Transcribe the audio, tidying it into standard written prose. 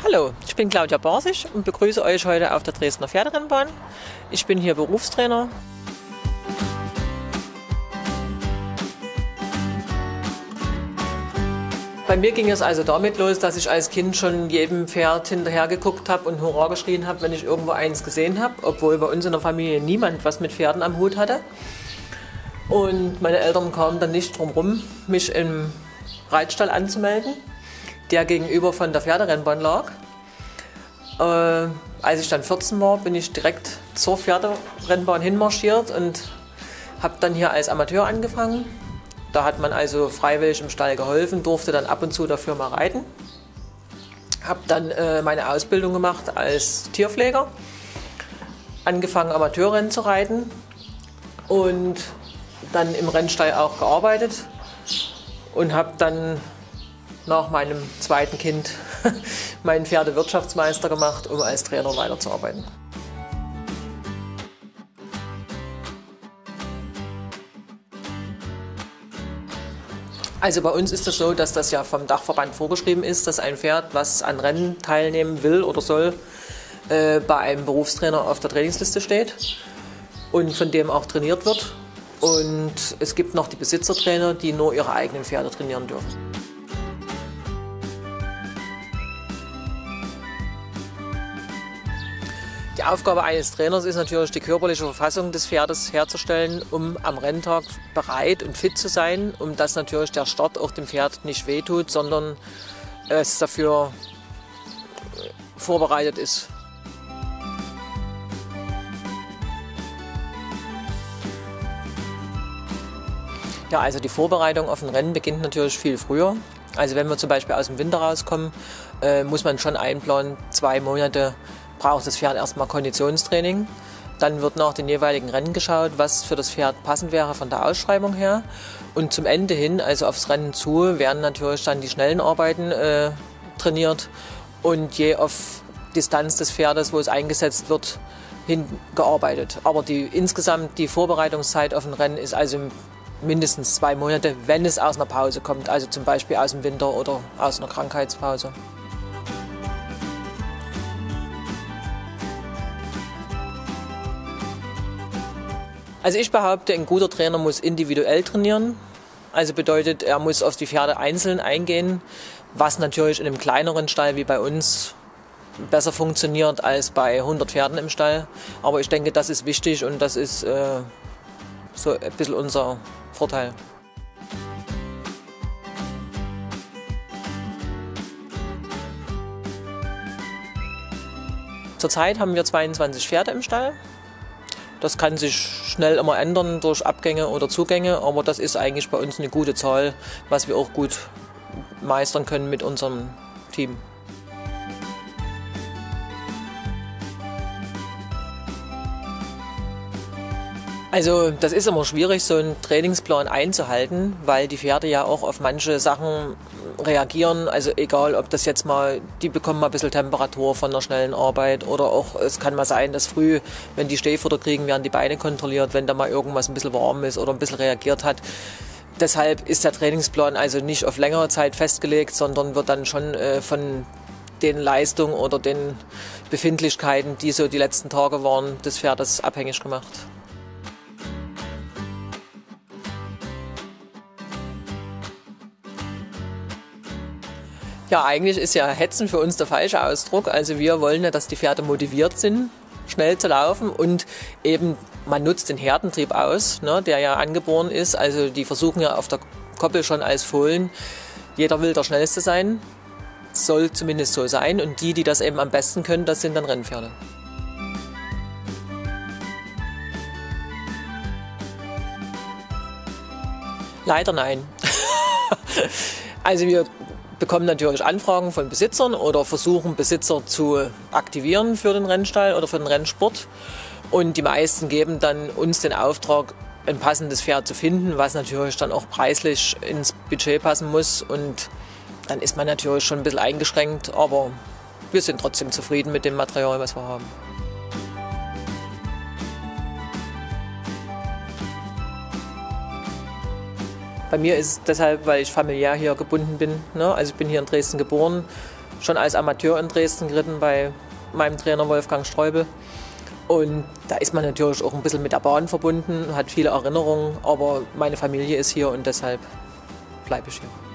Hallo, ich bin Claudia Borsig und begrüße euch heute auf der Dresdner Pferderennbahn. Ich bin hier Berufstrainer. Bei mir ging es also damit los, dass ich als Kind schon jedem Pferd hinterher geguckt habe und Hurra geschrien habe, wenn ich irgendwo eins gesehen habe, obwohl bei uns in der Familie niemand was mit Pferden am Hut hatte. Und meine Eltern kamen dann nicht drum rum, mich im Reitstall anzumelden, der gegenüber von der Pferderennbahn lag. Als ich dann 14 war, bin ich direkt zur Pferderennbahn hinmarschiert und habe dann hier als Amateur angefangen. Da hat man also freiwillig im Stall geholfen, durfte dann ab und zu dafür mal reiten. Habe dann meine Ausbildung gemacht als Tierpfleger, angefangen Amateurrennen zu reiten und dann im Rennstall auch gearbeitet und habe dann nach meinem zweiten Kind meinen Pferdewirtschaftsmeister gemacht, um als Trainer weiterzuarbeiten. Also bei uns ist es so, dass das ja vom Dachverband vorgeschrieben ist, dass ein Pferd, was an Rennen teilnehmen will oder soll, bei einem Berufstrainer auf der Trainingsliste steht und von dem auch trainiert wird. Und es gibt noch die Besitzertrainer, die nur ihre eigenen Pferde trainieren dürfen. Die Aufgabe eines Trainers ist natürlich, die körperliche Verfassung des Pferdes herzustellen, um am Renntag bereit und fit zu sein, um dass natürlich der Start auch dem Pferd nicht wehtut, sondern es dafür vorbereitet ist. Ja, also die Vorbereitung auf ein Rennen beginnt natürlich viel früher. Also wenn wir zum Beispiel aus dem Winter rauskommen, muss man schon einplanen, 2 Monate braucht das Pferd erstmal Konditionstraining. Dann wird nach den jeweiligen Rennen geschaut, was für das Pferd passend wäre von der Ausschreibung her. Und zum Ende hin, also aufs Rennen zu, werden natürlich dann die schnellen Arbeiten trainiert. Und je auf Distanz des Pferdes, wo es eingesetzt wird, hingearbeitet. Aber insgesamt die Vorbereitungszeit auf ein Rennen ist also mindestens 2 Monate, wenn es aus einer Pause kommt. Also zum Beispiel aus dem Winter oder aus einer Krankheitspause. Also ich behaupte, ein guter Trainer muss individuell trainieren. Also bedeutet, er muss auf die Pferde einzeln eingehen, was natürlich in einem kleineren Stall wie bei uns besser funktioniert als bei 100 Pferden im Stall. Aber ich denke, das ist wichtig und das ist so ein bisschen unser Vorteil. Zurzeit haben wir 22 Pferde im Stall. Das kann sich schnell immer ändern durch Abgänge oder Zugänge, aber das ist eigentlich bei uns eine gute Zahl, was wir auch gut meistern können mit unserem Team. Also das ist immer schwierig, so einen Trainingsplan einzuhalten, weil die Pferde ja auch auf manche Sachen reagieren. Also egal, ob das jetzt mal, die bekommen mal ein bisschen Temperatur von der schnellen Arbeit oder auch, es kann mal sein, dass früh, wenn die Stehfutter kriegen, werden die Beine kontrolliert, wenn da mal irgendwas ein bisschen warm ist oder ein bisschen reagiert hat. Deshalb ist der Trainingsplan also nicht auf längere Zeit festgelegt, sondern wird dann schon von den Leistungen oder den Befindlichkeiten, die so die letzten Tage waren, des Pferdes abhängig gemacht. Ja, eigentlich ist ja Hetzen für uns der falsche Ausdruck. Also wir wollen ja, dass die Pferde motiviert sind, schnell zu laufen und eben man nutzt den Herdentrieb aus, ne, der ja angeboren ist. Also die versuchen ja auf der Koppel schon als Fohlen, jeder will der Schnellste sein, soll zumindest so sein. Und die das eben am besten können, das sind dann Rennpferde. Leider nein. Also wir bekommen natürlich Anfragen von Besitzern oder versuchen Besitzer zu aktivieren für den Rennstall oder für den Rennsport. Und die meisten geben dann uns den Auftrag, ein passendes Pferd zu finden, was natürlich dann auch preislich ins Budget passen muss. Und dann ist man natürlich schon ein bisschen eingeschränkt, aber wir sind trotzdem zufrieden mit dem Material, was wir haben. Bei mir ist es deshalb, weil ich familiär hier gebunden bin. Ne? Also ich bin hier in Dresden geboren, schon als Amateur in Dresden geritten bei meinem Trainer Wolfgang Streubel. Und da ist man natürlich auch ein bisschen mit der Bahn verbunden, hat viele Erinnerungen, aber meine Familie ist hier und deshalb bleibe ich hier.